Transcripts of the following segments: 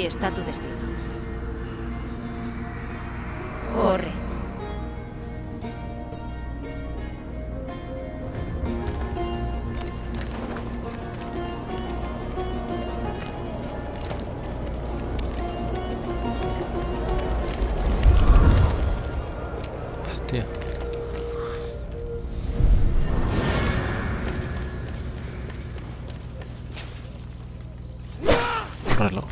está tu destino. Corre. Hostia. Reloj.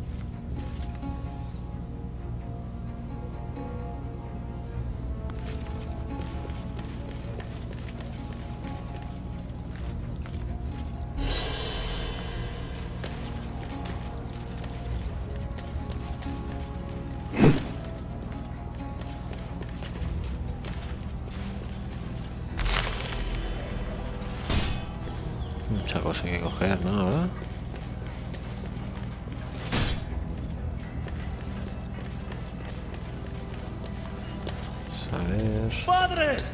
Mucha cosa que coger, ¿no? ¿Verdad? A ver... ¡Padres!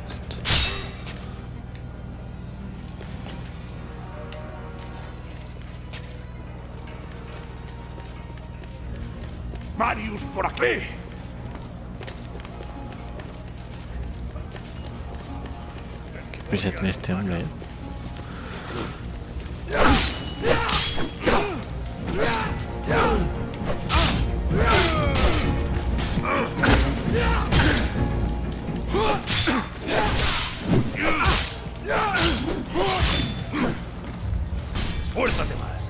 Marius, por aquí. ¿Qué prisa tiene este hombre, eh? Esfuérzate más.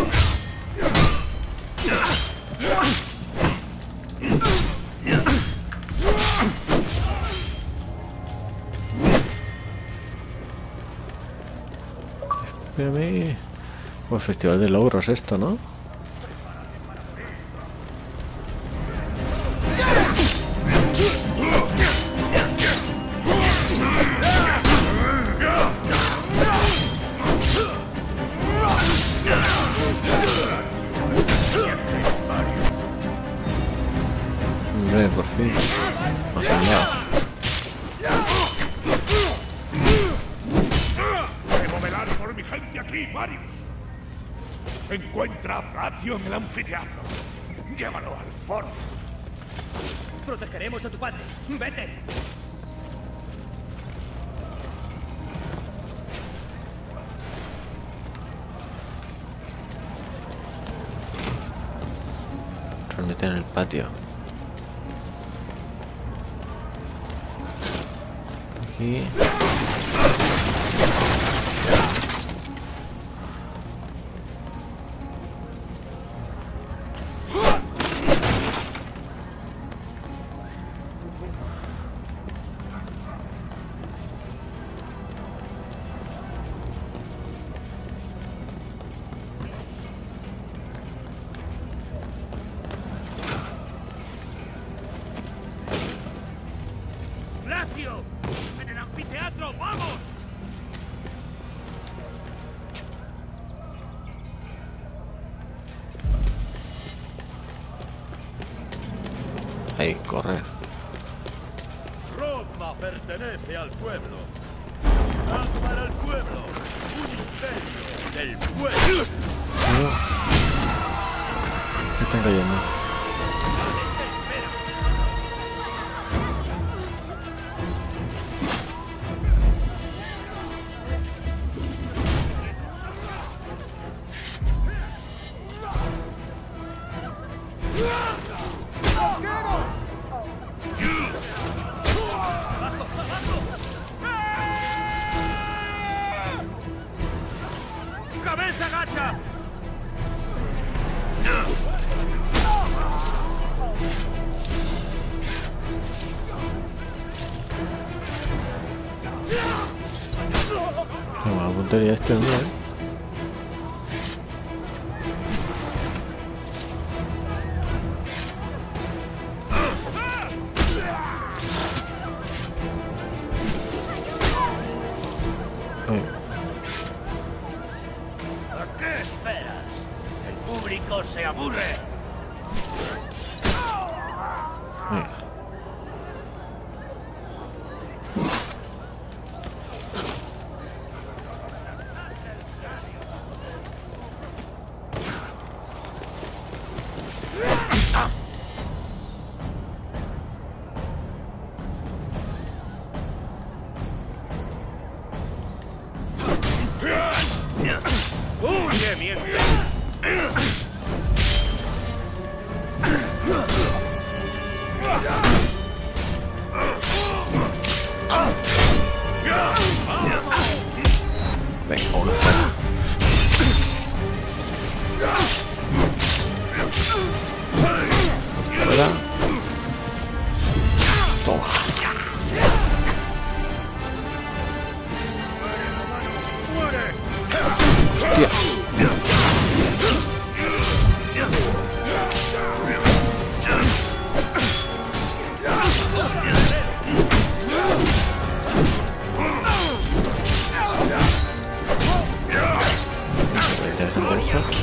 Espérame. Pues festival de logros esto, ¿no? Hombre, por fin. Más allá. Debo velar por mi gente aquí, Marius. Encuentra a Bratio en el anfiteatro. Llévalo al foro. Protegeremos a tu padre. ¡Vete! Reunite en el patio. Aquí. ¡Bratio! ¡En el anfiteatro! ¡Vamos! Ahí, correr. Roma pertenece al pueblo. Haz para el pueblo. Un imperio del pueblo. Están cayendo. ¡Cabeza gacha! Toma la puntería este hombre, ¿eh? Ay, ¿A qué esperas? El público se aburre. ay. valiente. Venga, uno fuera. Fuera. Toma. Hostia. Interesante esto.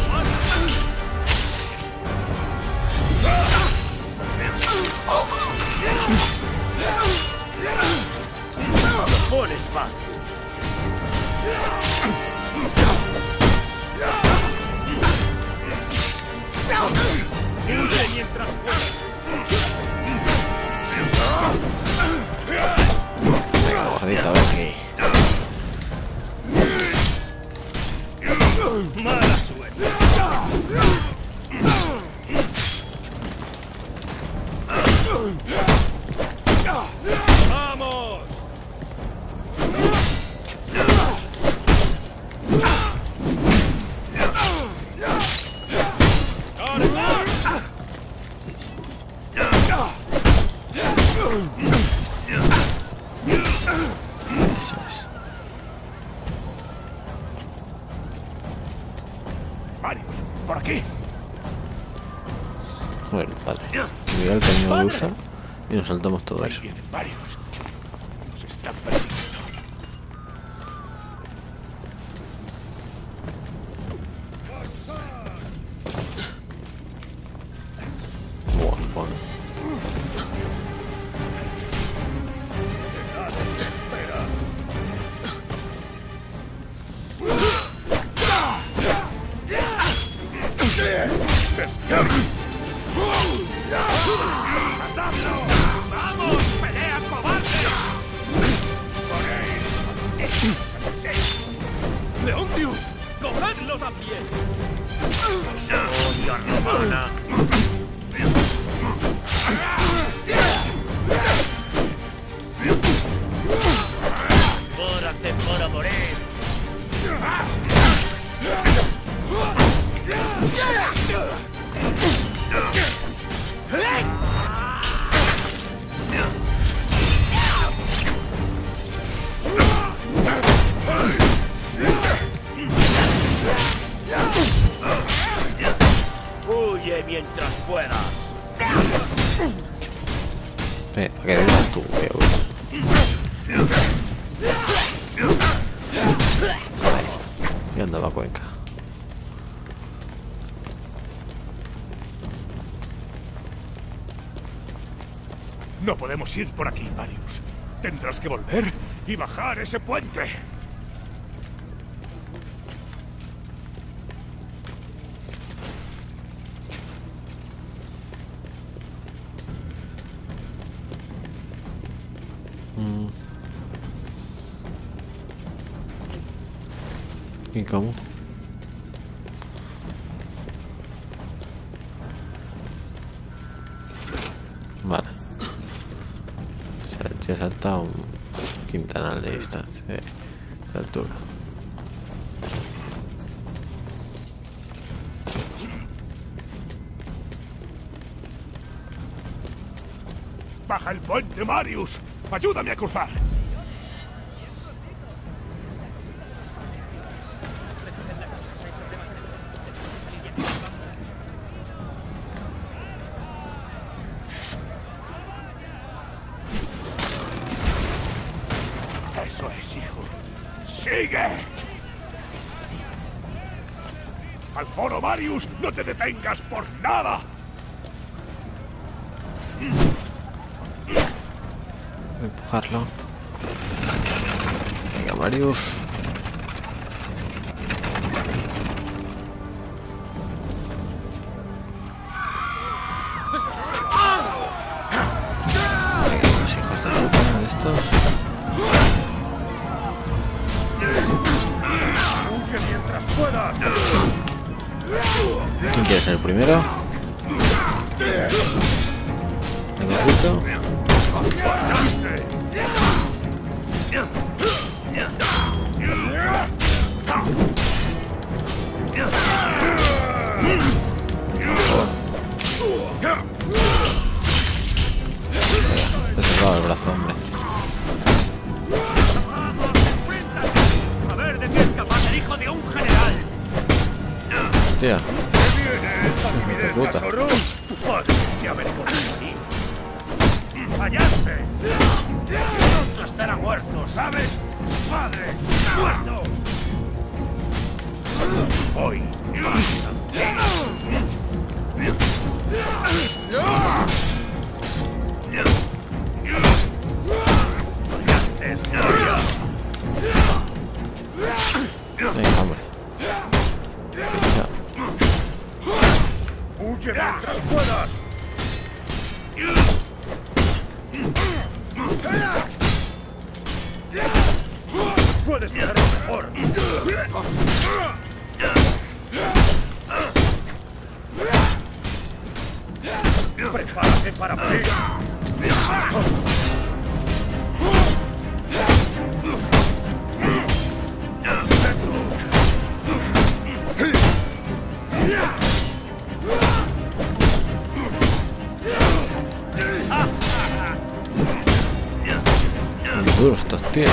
Lo pones fácil. Huye mientras puedas. Venga, gordito, ven aquí. Mala suerte. ¡Vamos! Eso es. Marius, por aquí. Bueno, padre. Mira el cañón de usa y nos saltamos todo Ahí eso. vienen varios. Nos están persiguiendo. Bueno. ¡Vamos! ¡Pelea, cobarde! ¡Leontius! ¡Cogedlo también! Odia romana. Pórate para morir. Huye mientras puedas. ¿Para qué vengas tú, weón? Y andaba Cuenca. No podemos ir por aquí, Marius. Tendrás que volver y bajar ese puente. ¿Y cómo? Vale. Se ha saltado un quintanal de distancia, de altura. ¡Baja el puente, Marius! ¡Ayúdame a cruzar! Eso es, hijo. ¡Sigue! ¡Al foro, Marius! ¡No te detengas por nada! Voy a empujarlo. Venga, Marius. Venga, los hijos de puta de estos. ¡Huye mientras puedas! El primero. El gordito. Te he cerrado el brazo, hombre. A ver de qué es capaz el hijo de un general. Hostia. ¡Qué puta. cachorro! ¡Tu padre se avergonzó de ti! ¡Fallaste! ¡Pronto estará muerto, ¿sabes? ¡Tu padre está muerto! Hoy. ¡Fallaste, historia! Venga, hombre. Pincha. ¡Huye mientras puedas! ¡Puedes hacerlo mejor! ¡Prepárate para morir! Muy duros estos tíos.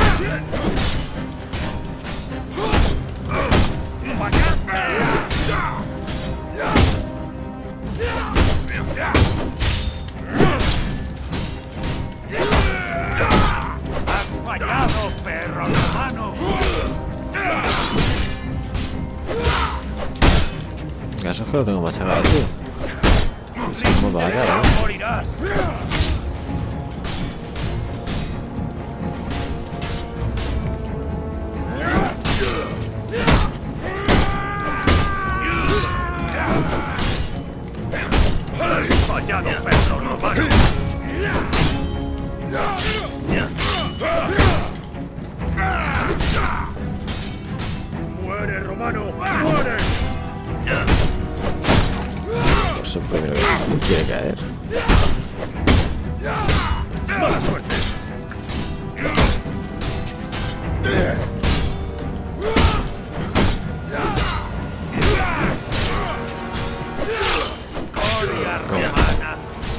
¡Has fallado, perro romano! Eso es que lo tengo machacado, tío. Se me mueve la cara, ¿no? ¡Morirás! ¡Has fallado, perro romano! ¡Muere, romano! ¡Muere! Es el primero que quiere caer. ¡Mala suerte! ¡Gloria romana!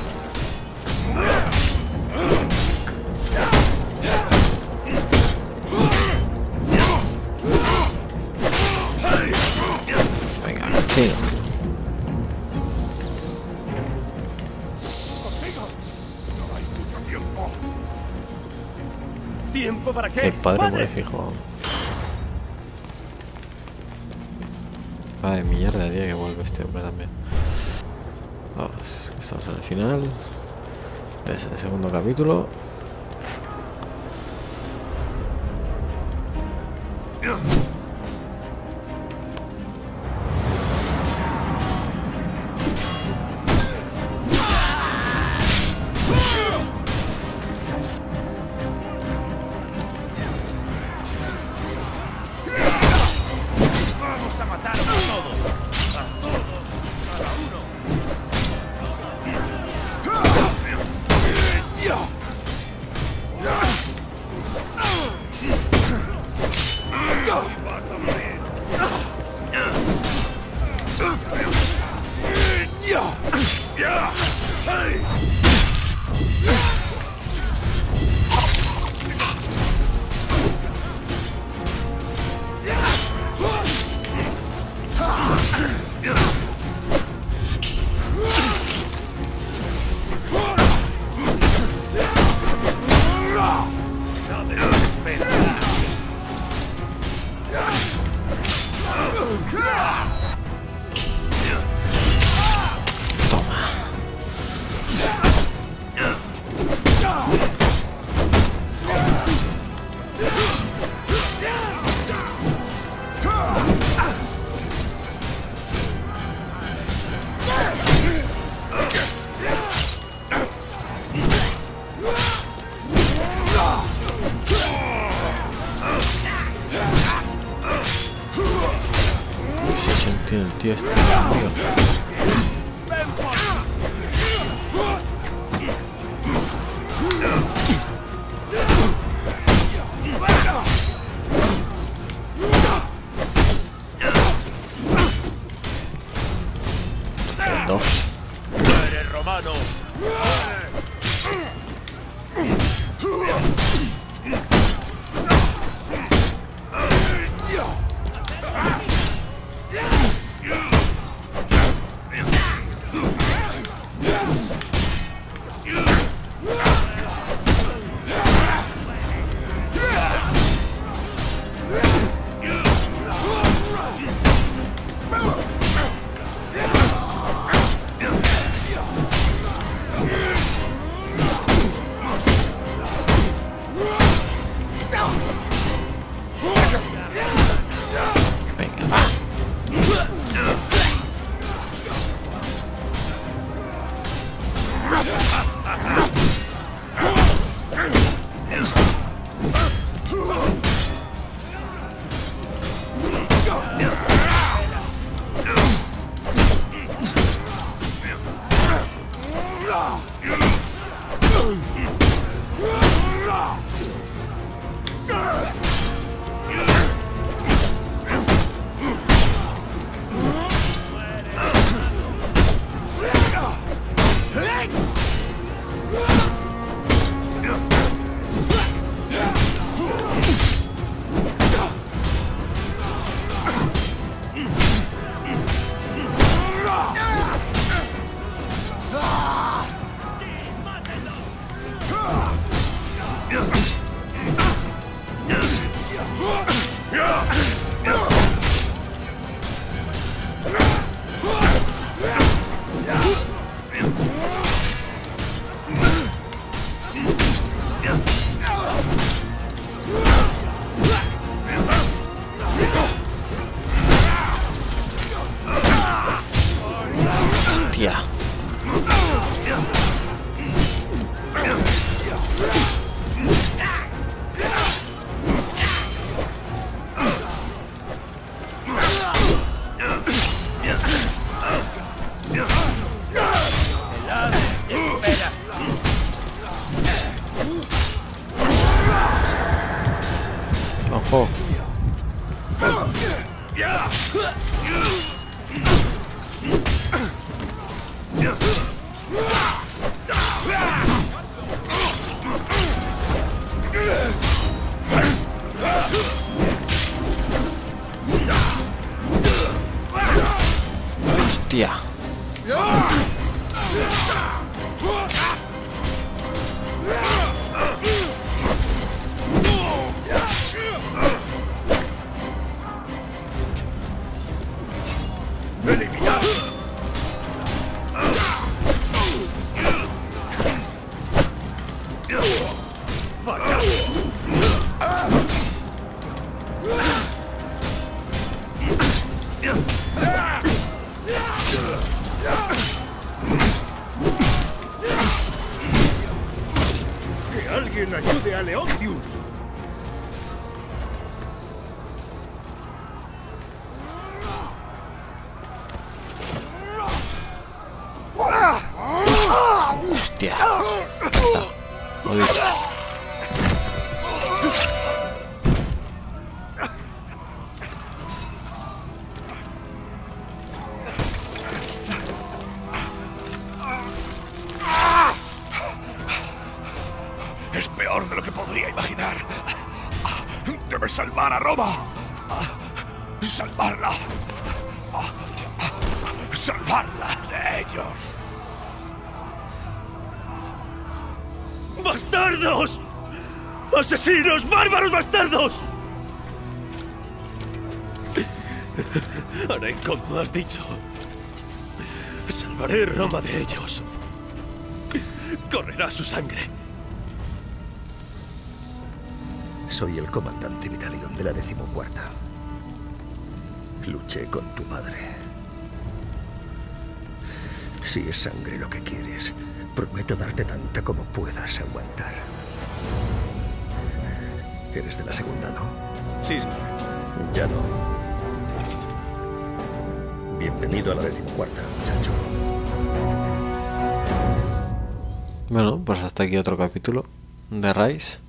Venga, chino. ¡No hay mucho tiempo! ¿Tiempo para qué? El padre muere fijo. Vaya mierda de día que vuelve este hombre también. Vamos, estamos en el final de este segundo capítulo. ¡Vamos a matar a todos! ¡A todos! ¡Cada uno! ¡Y vas a morir! ¡No te desesperes! Se siente el tío este, tío. ¡Ojo! ¡Hostia! ¡Que alguien ayude a Leontius! ¡Hostia! Está. Jodido. Es peor de lo que podría imaginar. Debes salvar a Roma. Salvarla. Salvarla de ellos. ¡Bastardos! ¡Asesinos! ¡Bárbaros bastardos! Haré como has dicho. Salvaré Roma de ellos. Correrá su sangre. Soy el comandante Vitalion de la 14ª. Luché con tu padre. Si es sangre lo que quieres, prometo darte tanta como puedas aguantar. Eres de la segunda, ¿no? Sí, señor. Ya no. Bienvenido a la 14ª, muchacho. Bueno, pues hasta aquí otro capítulo de Rise.